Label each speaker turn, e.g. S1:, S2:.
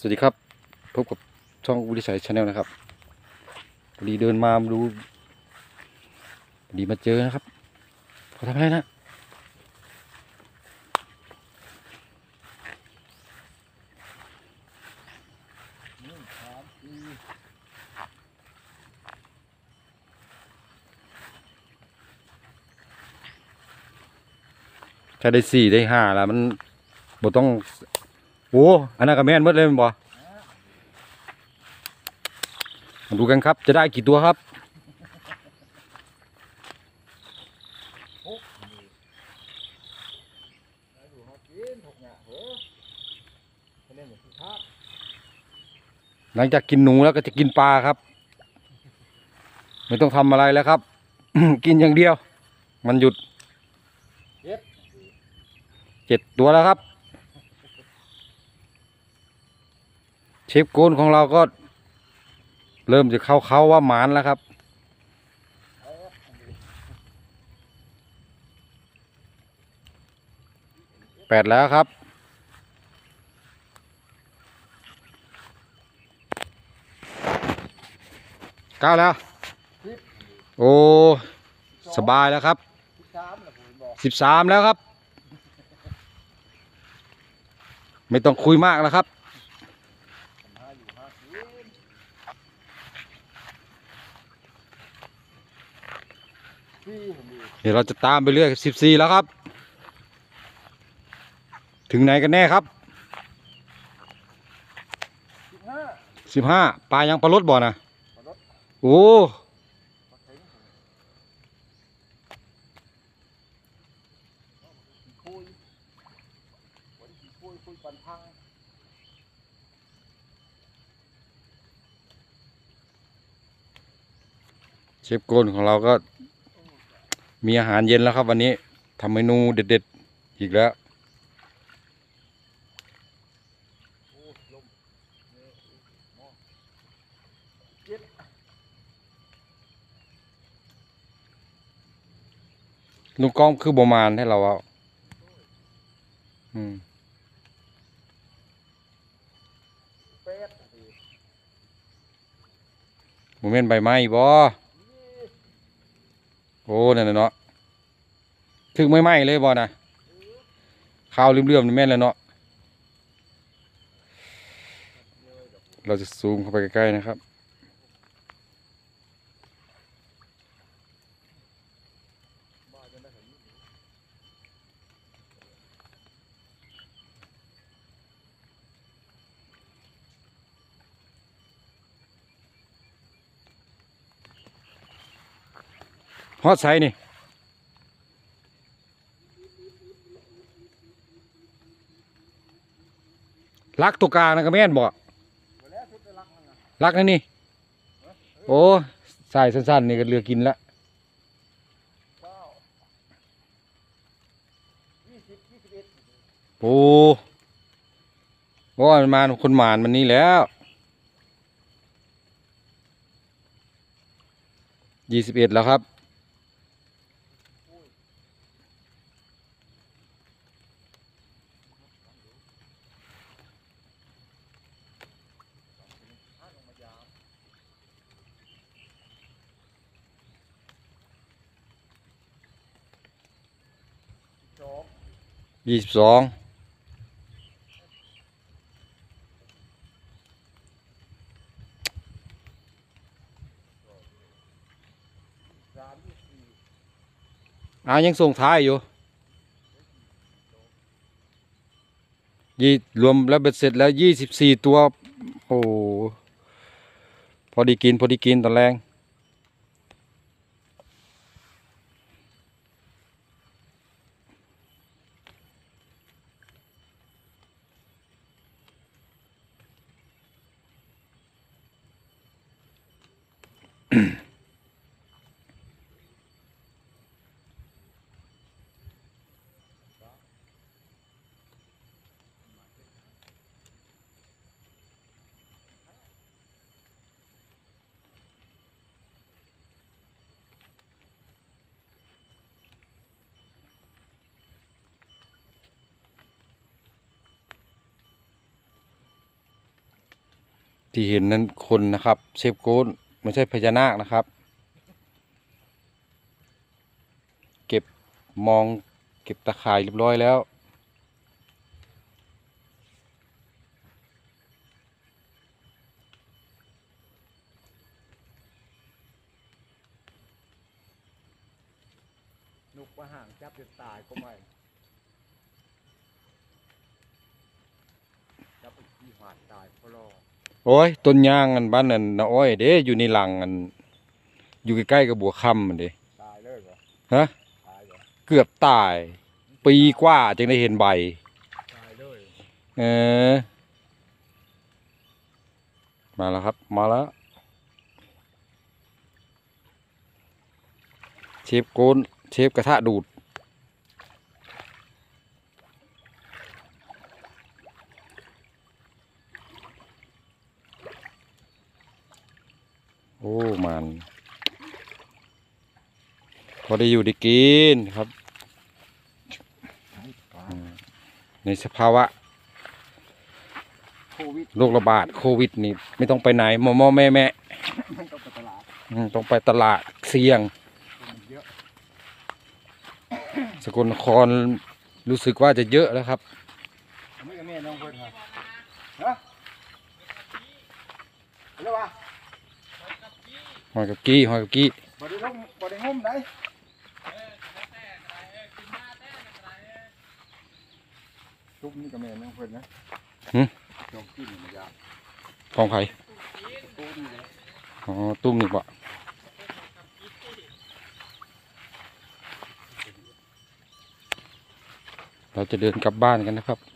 S1: วัสดีครับพบกับช่องวุฒิชัยชาแนลนะครับพอดีเดินมาดูพอดีมาเจอนะครับเขาทำอะไรนะถ้าได้4ได้5แล้วมันบ่ต้องโอ้อันนั้นก็แม่นหมดเลยแม่นบ่มาดูกันครับจะได้กี่ตัวครับหลังจากกินหนูแล้วก็จะกินปลาครับไม่ต้องทำอะไรแล้วครับ กินอย่างเดียวมันหยุด7 ตัวแล้วครับเชฟโกนของเราก็เริ่มจะเข้าว่าหมานแล้วครับ8แล้วครับ9แล้วโอ้สบายแล้วครับ13แล้วครับไม่ต้องคุยมากแล้วครับเดี๋ยวเราจะตามไปเรื่อย14แล้วครับถึงไหนกันแน่ครับ15ปลายังปลาลดบ่อนะโอ้เชฟโกนของเราก็มีอาหารเย็นแล้วครับวันนี้ทำเมนูเด็ดๆอีกแล้วลุงก้อมคือประมาณให้เราเอาโมเมนต์ใบไม้บ่โอ้นั่นน่ะเนาะถึงไม่ไหม้เลยบ่นะข้าวเลื่อมๆนี่แม่นแล้วเนาะเราจะซูมเข้าไปใกล้ๆนะครับฮอดไซนี่ลักตัวกลางนะก็แม่นบ่ลักนั่นนี่โอ้สายสั้นๆนี่ก็เรือกินละโอ้ว่ามันมาคนหมานมันนี่แล้ว21แล้วครับ22ยังส่งท้ายอยู่รวมแล้วเบ็ดเสร็จแล้ว24ตัวโอ้พอดีกินตอนแรงที่เห็นนั้นคนนะครับเชฟโก้นไม่ใช่พญานาคนะครับ เก็บมองเก็บตะข่ายเรียบร้อยแล้ว
S2: นกว่าห่างจับจนตายก็ไม่จับไปที่หาดตายเพราะรอ
S1: โอ้ยต้นยางอันบ้านนั่นนะอ้อยเด้อยู่ในหลังอันอยู่ใกล้ๆกับบัวคำมันเด้
S2: ตายเลยเหรอ
S1: ฮะ
S2: ตายเหรอ
S1: เกือบตาย ปีกว่าจึงได้เห็นใบ
S2: ตายเลย
S1: เออมาแล้วครับมาแล้วเชฟโกนเชฟกระทะดูดโอ้มันพอได้อยู่ได้กินครับในสภาวะ
S2: โควิด
S1: โรคระบาดโควิดนี่ไม่ต้องไปไหนมอแม่
S2: ไม่ต้องไปตลาด
S1: ต้องไปตลาดเสี่ยง
S2: มันเยอะ
S1: สกลนครรู้สึกว่าจะเยอะแล้วครับ
S2: ไม่กับแม่น้องเพิ่นครับฮะแล้ววะ
S1: หอยกับกี้หอยกับกี้
S2: บ่ได้ลงบ่ได้งมได้ทุกนี่กับแม่น้องเพิ่นนะจงกินมันยาก
S1: ของไผ่
S2: ตู้นี่เลย
S1: อ๋อตุ้มนี่ปะเราจะเดินกลับบ้านกันนะครับ